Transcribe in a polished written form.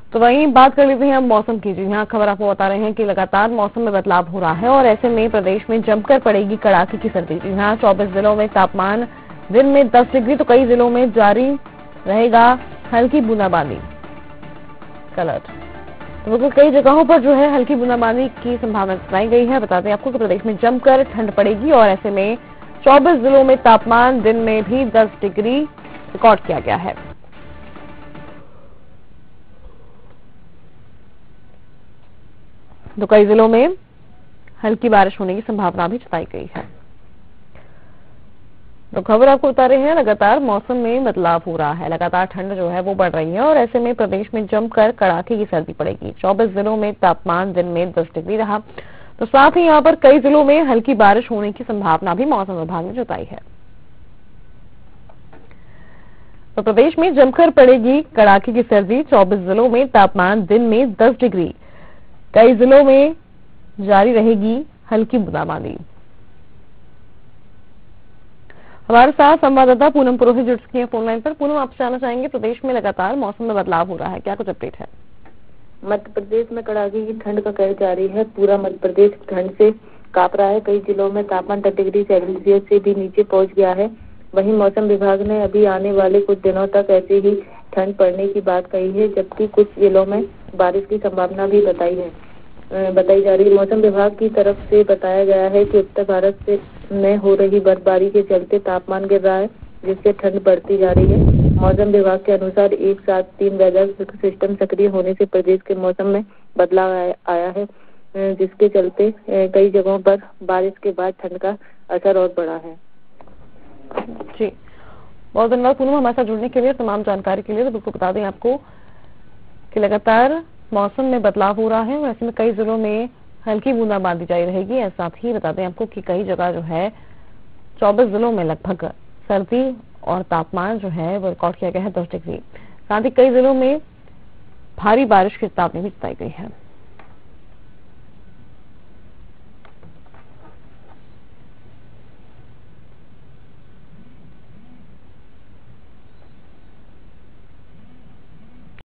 तो वहीं बात कर लेते हैं हम मौसम की। जी यहाँ खबर आपको बता रहे हैं कि लगातार मौसम में बदलाव हो रहा है और ऐसे में प्रदेश में जमकर पड़ेगी कड़ाके की सर्दी। जी यहाँ 24 जिलों में तापमान दिन में 10 डिग्री तो कई जिलों में जारी रहेगा हल्की बूंदाबांदी का अलर्ट। तो बिल्कुल कई जगहों पर जो है हल्की बूंदाबांदी की संभावना जताई गई है। बताते हैं आपको कि प्रदेश में जमकर ठंड पड़ेगी और ऐसे में 24 जिलों में तापमान दिन में भी 10 डिग्री रिकॉर्ड किया गया है। तो कई जिलों में हल्की बारिश होने की संभावना भी जताई गई है। तो खबर आपको बता रहे हैं लगातार मौसम में बदलाव हो रहा है, लगातार ठंड जो है वो बढ़ रही है और ऐसे में प्रदेश में जमकर कड़ाके की सर्दी पड़ेगी। 24 जिलों में तापमान दिन में 10 डिग्री रहा। तो साथ ही यहाँ पर कई जिलों में हल्की बारिश होने की संभावना भी मौसम विभाग ने जताई है। तो प्रदेश में जमकर पड़ेगी कड़ाके की सर्दी। 24 जिलों में तापमान दिन में 10 डिग्री, कई जिलों में जारी रहेगी हल्की बूंदाबांदी। हमारे साथ संवाददाता पूनम पुरोहित जुड़ चुकी है फोन लाइन पर। पूनम, आपसे जानना चाहेंगे, प्रदेश में लगातार मौसम में बदलाव हो रहा है, क्या कुछ अपडेट है? मध्य प्रदेश में कड़ाके की ठंड का कहर जारी है। पूरा मध्य प्रदेश ठंड से कांप रहा है। कई जिलों में तापमान 10 डिग्री सेल्सियस से भी नीचे पहुंच गया है। वहीं मौसम विभाग ने अभी आने वाले कुछ दिनों तक ऐसे ही ठंड पड़ने की बात कही है, जबकि कुछ जिलों में बारिश की संभावना भी बताई जा रही है। मौसम विभाग की तरफ से बताया गया है कि उत्तर भारत में हो रही बर्फबारी के चलते तापमान गिर रहा है, जिससे ठंड बढ़ती जा रही है। मौसम विभाग के अनुसार एक साथ 3 वेदर सिस्टम सक्रिय होने से प्रदेश के मौसम में बदलाव आया है, जिसके चलते कई जगहों पर बारिश के बाद ठंड का असर और बढ़ा है। जी बहुत धन्यवाद पूनम हमारे साथ जुड़ने के लिए, तमाम जानकारी के लिए। तो बिल्कुल बता दें आपको कि लगातार मौसम में बदलाव हो रहा है और ऐसे में कई जिलों में हल्की बूंदाबांदी जारी रहेगी। और साथ ही बता दें आपको कि कई जगह जो है 24 जिलों में लगभग सर्दी और तापमान जो है वो रिकॉर्ड किया गया है 10 डिग्री। साथ ही कई जिलों में भारी बारिश की चेतावनी भी जताई गई है।